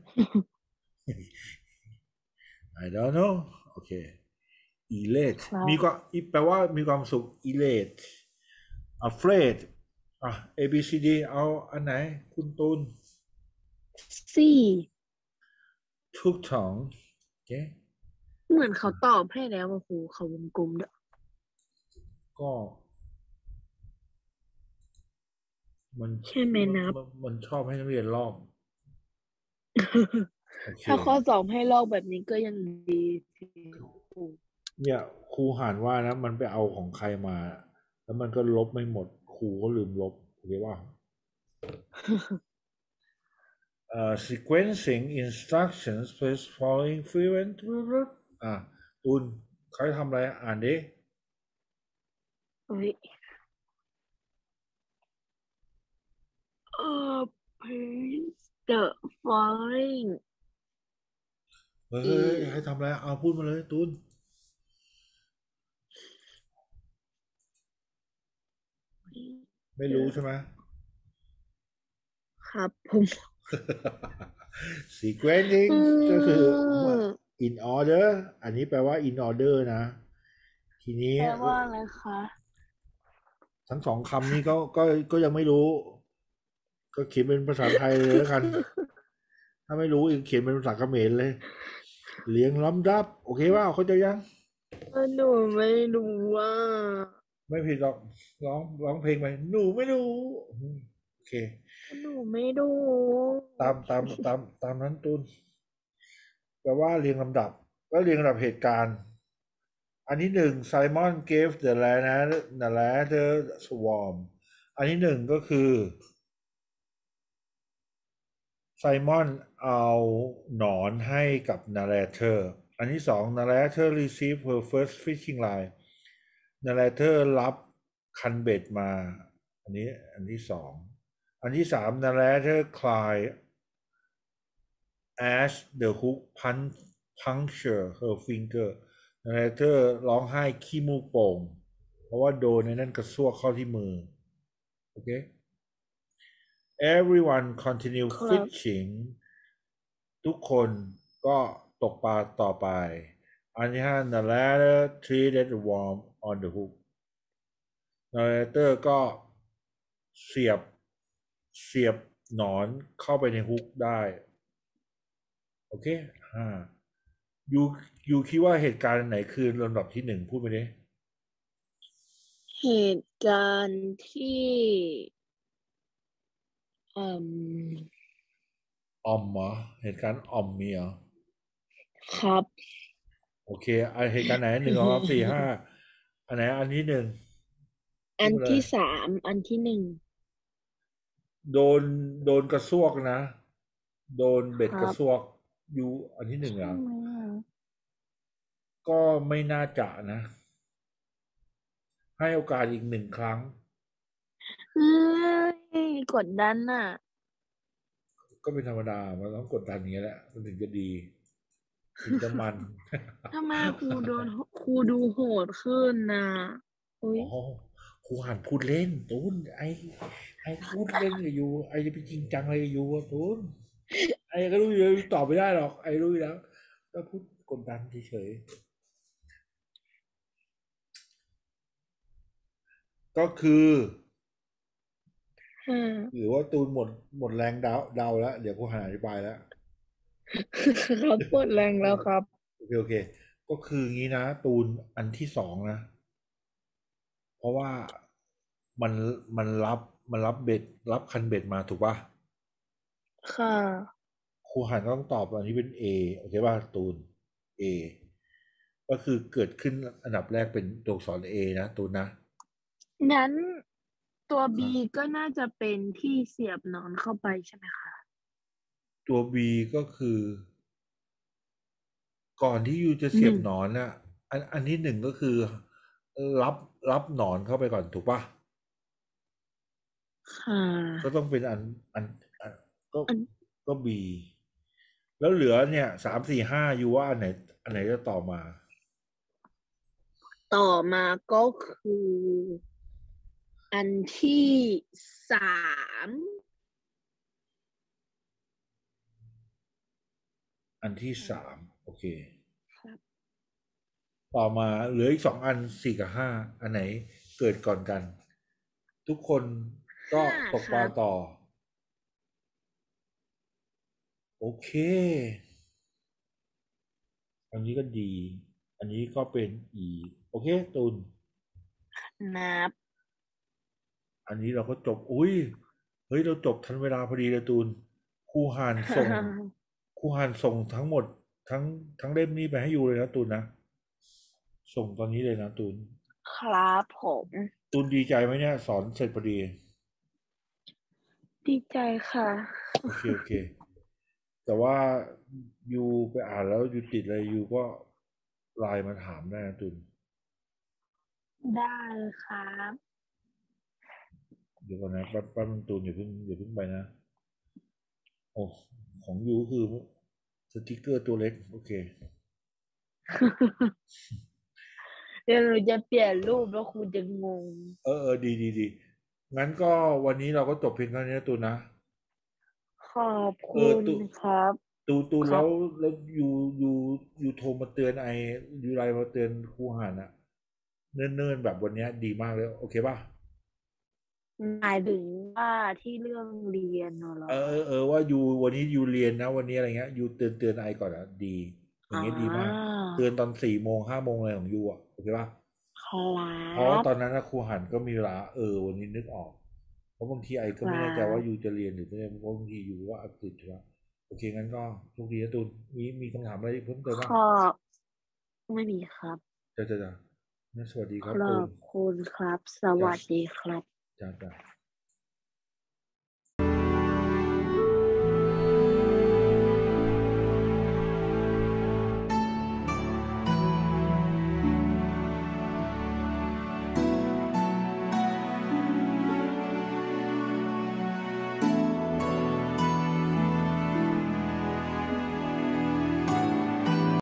I don't know โอเค elate ครับมีความแปลว่ามีความสุข elate afraid อ่ะ A B C D เอาอันไหนคุณตูนซี่ทุกท้องโอเคเหมือนเขาตอบให้แล้วอะครูเขาวงกลมด้วยก็มันใช่ไหมนับมันชอบให้นักเรียนลอกโอเคถ้าข้อสอบให้ลอกแบบนี้ก็ยังดีสิครูเนี่ยครูหานว่านะมันไปเอาของใครมา แล้วมันก็ลบไม่หมดครูก็ลืมลบโอเคว่าsequencing instructions please following frequent อ่ะตุนเขาจะทำอะไรอ่านดิเฮ้ยplease the following เฮ้ย is ให้ทำอะไรเอาพูดมาเลยตุนไม่รู้ใช่ไหมครับผม sequencing ก็คือ in order อันนี้แปลว่า in order นะ ทีนี้แปลว่าอะไรคะทั้งสองคำนี้ก็ยังไม่รู้ ก็เขียนเป็นภาษาไทยเลยแล้วกัน ถ้าไม่รู้อีกเขียนเป็นภาษาเขมรเลยเรียงลำดับโอเคว่าเขาใจยังหนูไม่รู้ว่าไม่ผิดหรอกร้องเพลงไปหนูไม่รู้โอเคหนูไม่รู้ตามนั้นตูนแปลว่าเรียงลำดับก็เรียงลำดับเหตุการณ์อันที่หนึ่ง Simon gave the ladder swarm อันที่หนึ่งก็คือไซมอนเอาหนอนให้กับ narrator อันที่สอง narrator receive her first fishing line narrator รับคันเบ็ดมาอันที่สองอันที่สาม narrator cry as the hook puncture her finger narrator ร้องไห้ขี้มูกโป่งเพราะว่าโดนในนั่นกระซวกเข้าที่มือโอเค everyone continue ครับ fishing ทุกคนก็ตกปลาต่อไปอันที่ห้า narrator treated the worm on the hook narrator ก็เสียบหนอนเข้าไปในฮุกได้โอเคยูคิดว่าเหตุการณ์ไหนคือลำดับที่หนึ่งพูดไปดิเหตุการณ์ที่ออมเหรอเหตุการณ์ออมมีเหรอครับโอเคเหตุการณ์ไหนหนึ่งสองสามสี่ห้าอันไหนอันที่หนึ่งพูอันดมาเลยที่สามอันที่หนึ่งโดนกระซวกนะโดนคเบ็ดรับกระซวกยูอันที่หนึ่งใช่อ่ะไหมอ่ะก็ไม่น่าจะนะ ให้โอกาสอีกหนึ่งครั้งเฮ้ยกดดันน่ะก็เป็นธรรมดามันต้องกดดันอย่างนี้แหละมันถึงจะดีถึงจะมันทำไมครูดูโหดขึ้นน่ะอุ้ยอ๋อครูหันพูดเล่นตูนไอ้พูดเล่นกับยูไอ้จะไปจริงจังอะไรกับยูอะตูนไอ้ก็รู้อยู่แล้วตอบไม่ได้หรอกไอ้รู้อยู่แล้วก็พูดกดดันเฉยๆก็คืออ่าหรือว่าตูนหมดแรงเดาแล้วเดี๋ยวครูหันอธิบายแล้วครับหมดแรงแล้วครับโอเคก็คืองี้นะตูนอันที่สองนะ เพราะว่ามันมันรับเบ็ดรับคันเบ็ดมาถูกป่ะค่ะครูหันก็ต้องตอบอันนี้เป็น A โอเคป่ะตูน A ก็คือเกิดขึ้นอันดับแรกเป็นตัวอักษร A นะตูนนะงั้นตัว B อ่ะก็น่าจะเป็นที่เสียบหนอนเข้าไปใช่ไหมคะตัว B ก็คือก่อนที่ยูจะเสีหนึ่งยบหนอนน่ะอันที่หนึ่งก็คือรับหนอนเข้าไปก่อนถูกป่ะค่ก็ะต้องเป็นอันก็อันก็ B แล้วเหลือเนี่ยสามสี่ห้ายูว่าอันไหนจะต่อมาต่อมาก็คืออันที่สามอันที่สามโอเคครับต่อมาเหลืออีก2 อัน4กับ5อันไหนเกิดก่อนกัน ทุกคนก็ห้าตกปลาครับต่อ โอเค อันนี้ก็ดี อันนี้ก็เป็นอีโอเคตุนนับอันนี้เราก็จบ อุ้ยเฮ้ยเราจบทันเวลาพอดีเลยตูนครูหานส่งครูหานส่งทั้งหมดทั้งทั้งเล่มนี้ไปให้อยู่เลยนะตูนนะ ส่งตอนนี้เลยนะตูนครับผมตูนดีใจไหมเนี่ยสอนเสร็จพอดีดีใจค่ะโอเคโอเค แต่ว่ายูไปอ่านแล้วยูติดอะไรยูก็ไลน์มาถามได้นะตูนได้ครับเดี๋ยวก่อนนะแป๊บนึงตูนอย่าเพิ่งไปนะโอ้ของยูคือสติกเกอร์ตัวเล็กโอเคเดี๋ยวหนูจะเปลี่ยนรูปแล้วครูจะงงดีงั้นก็วันนี้เราก็จบเพียงเท่านี้นะตูนนะขอบเออคุณตูครับตูนครับแล้วยูโทรมาเตือนยูไลน์มาเตือนครูหานอะเนิ่นๆแบบวันเนี้ยดีมากเลยโอเคป่ะหมายถึงว่าที่เรื่องเรียนน่ะเหรอว่ายูวันนี้ยูเรียนนะวันนี้อะไรเงี้ยยูเตือนไอก่อนอะดีอย่าอ๋องเงี้ยดีมากเตือนตอน4 โมง5 โมงอะไรของยูอะโอเคป่ะครัเพราะว่าตบอนนั้นนะครูหันก็มีเวลาวันนี้นึกออกเพราะบางทีไอคก็รัไม่แน่ใจว่ายูบจะเรียนหรือไม่เรียนเพราะบางทียูว่าอัดติดใช่ไหมโอเคงั้นก็โชคดีนะตูนมีคำถามอะไรเพิ่มเติมขบ้างอบไม่มีครับจ้างั้นสวัสดีคขอรับตูนบคุณครับ สจ้าวัสดีครับจ้า